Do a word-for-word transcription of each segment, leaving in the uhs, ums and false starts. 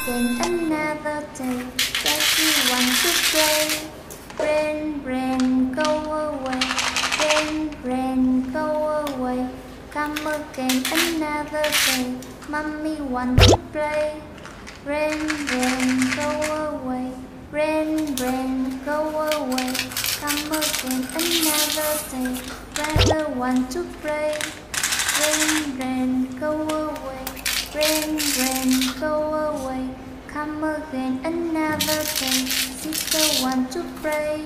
again another day. Daddy want to play. Rain, rain, go away. Rain, rain, go away. Come again another day. Mommy want to play. Rain, rain, go away. Rain, rain, go away. Come again another day. Brother want to play. Rain, rain, go away. Rain, rain, go away. Come again another day. Sister want to pray.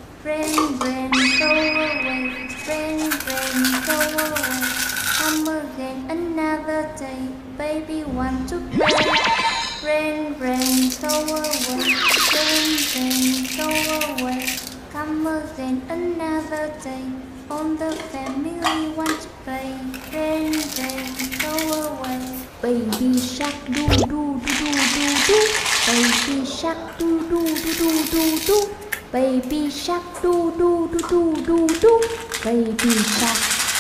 Rain, rain, go away. Rain, rain, go away. Come again another day. Baby want to play. Rain, rain, go away. Rain, rain, go away. Come again another day. All the family want to play. Rain, rain, go away. Baby shark do do do do do do. Baby shark do do do do do do. Baby shark do do do do do do. Baby shark.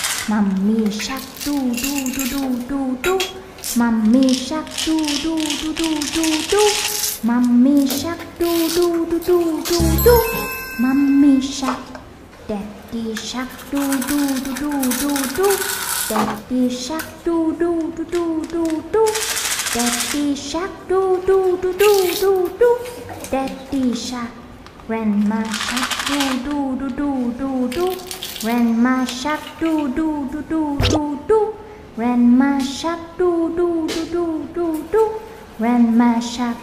Mommy shark do do do do do do. Mommy shark do do do do do do. Mommy shark do do do do do do. Mommy shark. Daddy shark do do do do do do. Daddy shark do do do do do do. Daddy shark do do do do do do. Daddy shark. Grandma shark do do do do do do. Grandma shark do do do do do do. Grandma shark do do do do do do. Grandma shark.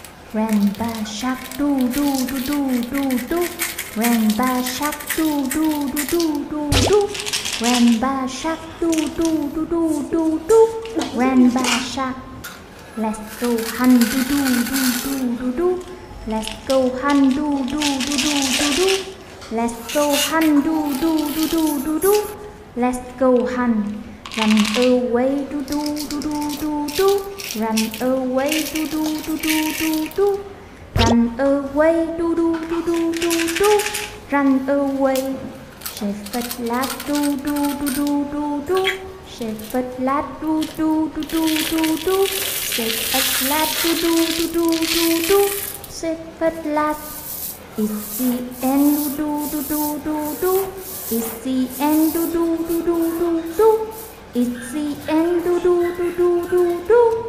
Grandpa shark do do do do do do. Grandpa shark do do do do do do. Grandpa shark do do do do do do. Grandpa shark. Let's go hunt do do do do do do. Let's go hunt do do do do do do. Let's go hunt do do do do do do. Let's go hunt. Run away do do do do do do. Run away do do do do do do. Run away do do do do do do. Run away. Shepherd lad do do do do do do. Shepherd lad do do do do do do. Shepherd lad do do do do do do. Shepherd lad. It's the end do do do do do. It's the end do do do do do do. It's the end do do do do do do.